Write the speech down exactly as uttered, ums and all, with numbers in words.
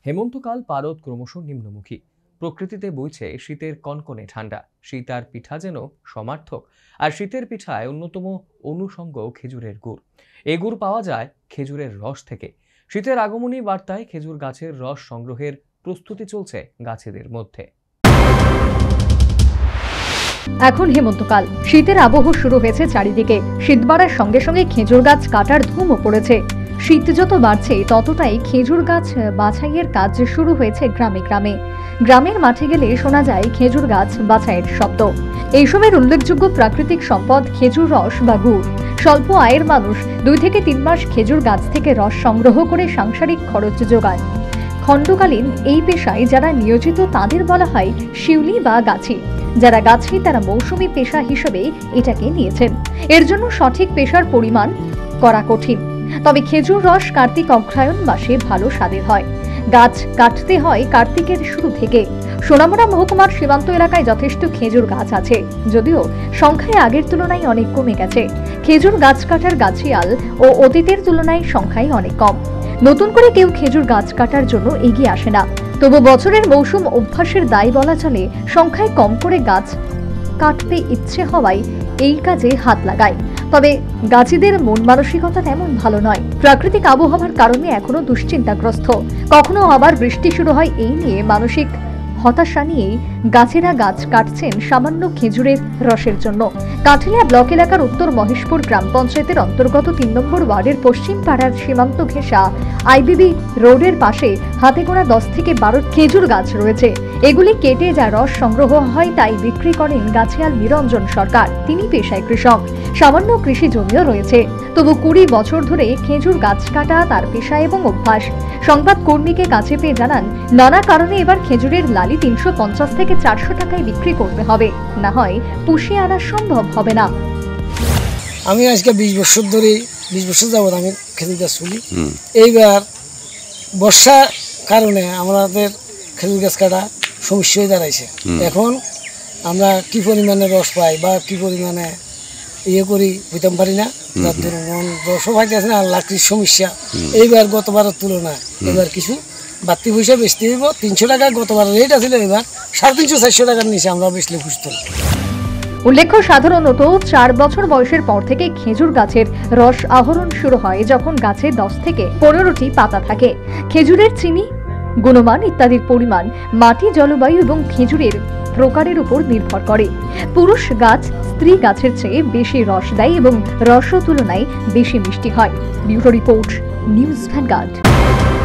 হেমন্তকাল পারদ ক্রমশ নিম্নমুখী। প্রকৃতিতে বইছে শীতের কনকনে ঠান্ডা। শীত আর পিঠা যেন সমার্থক, আর শীতের পিঠায় অন্যতম অনুষঙ্গ খেজুরের গুড়। এ গুড় পাওয়া যায় খেজুরের রস থেকে। শীতের আগমনী বার্তায় খেজুর গাছের রস সংগ্রহের প্রস্তুতি চলছে গাছেদের মধ্যে। এখন হেমন্তকাল, শীতের আবহ শুরু হয়েছে চারিদিকে। শীত বাড়ার সঙ্গে সঙ্গে খেজুর গাছ কাটার ধুমও পড়েছে। শীত যত বাড়ছে ততটাই খেজুর গাছ বাছাইয়ের কাজ শুরু হয়েছে গ্রামে গ্রামে। গ্রামের মাঠে গেলে শোনা যায় খেজুর গাছ বাছাইয়ের শব্দ। এই সময়ের উল্লেখযোগ্য প্রাকৃতিক সম্পদ খেজুর রস বা গুড়। স্বল্প আয়ের মানুষ দুই থেকে তিন মাস খেজুর গাছ থেকে রস সংগ্রহ করে সাংসারিক খরচ যোগায়। খণ্ডকালীন এই পেশায় যারা নিয়োজিত তাদের বলা হয় শিউলি বা গাছি। যারা গাছি তারা মৌসুমী পেশা হিসেবে এটাকে নিয়েছেন। এর জন্য সঠিক পেশার পরিমাণ করা কঠিন। তবে খেজুর রস কার্তিক অগ্রহায়ণ মাসে ভালো স্বাদের হয়। গাছ কাটতে হয় কার্তিকের শুরু থেকে। সোনামুড়া মহকুমার সীমান্ত এলাকায় যথেষ্ট খেজুর গাছ আছে, যদিও সংখ্যায় আগের তুলনায় অনেক কমে গেছে। খেজুর গাছ কাটার গাছিয়াল ও অতীতের তুলনায় সংখ্যায় অনেক কম। নতুন করে কেউ খেজুর গাছ কাটার জন্য এগিয়ে আসে না। তবু বছরের মৌসুম অভ্যাসের দায় বলা চলে, সংখ্যায় কম করে গাছ কাটতে ইচ্ছে হওয়ায় এই কাজে হাত লাগায়। তবে গাছিদের মন মানসিকতা তেমন ভালো নয়। প্রাকৃতিক আবহাওয়ার কারণে এখনো দুশ্চিন্তাগ্রস্ত। কখনো আবার বৃষ্টি শুরু হয়, এই নিয়ে মানসিক হতাশা নিয়েই গাছেরা গাছ কাটছেন সামান্য খেজুরের রসের জন্য। কাঠিলিয়া ব্লক এলাকার উত্তর মহেশপুর গ্রাম পঞ্চায়েতের অন্তর্গত তিন নম্বর ওয়ার্ডের পশ্চিম পাড়ার সীমান্ত ঘেঁষা আইবিবি রোডের পাশে হাতে গোনা দশ থেকে বারো খেজুর গাছ রয়েছে। এগুলি কেটে যা রস সংগ্রহ হয় তাই বিক্রি করেন গাছিয়াল নিরঞ্জন সরকার। তিনি পেশায় কৃষক, সামান্য কৃষি জমিও রয়েছে। তবু কুড়ি বছর ধরে খেজুর গাছ কাটা তার পেশা এবং অভ্যাস। সংবাদ কর্মীকে কাছে পেয়ে জানান, নানা কারণে এবার খেজুরের লালি তিনশো পঞ্চাশ থেকে চারশো টাকায় বিক্রি করতে হবে, না হয় পুষিয়ে আনা সম্ভব হবে না। আমি আজকে বিশ বছর ধরে বিশ বছর যাবৎ আমি খেজুর গাছ তুলি। এইবার বর্ষার কারণে আমাদের খেজুর গাছ কাটা সমস্যা হয়ে দাঁড়াইছে। এখন আমরা কি পরিমাণে রস পাই বা কি পরিমাণে ইয়ে করি বুঝতে পারি না। যার ধরুন রসও পাইতে আছে না, লাকড়ির সমস্যা। এইবার গতবারের তুলনায় এবার কিছু বাড়তি পয়সা বেচতে হইব। তিনশো টাকা গতবার রেট আছিল, এবার সাড়ে তিনশো চারশো টাকার নিচে আমরা বেচলে খুঁজতে। উল্লেখ্য, সাধারণত চার বছর বয়সের পর থেকে খেজুর গাছের রস আহরণ শুরু হয় যখন গাছে দশ থেকে পনেরোটি পাতা থাকে। খেজুরের চিনি, গুণমান ইত্যাদির পরিমাণ মাটি, জলবায়ু এবং খেজুরের প্রকারের উপর নির্ভর করে। পুরুষ গাছ স্ত্রী গাছের চেয়ে বেশি রস দেয় এবং রস তুলনায় বেশি মিষ্টি হয়। Bureau report, news vanguard.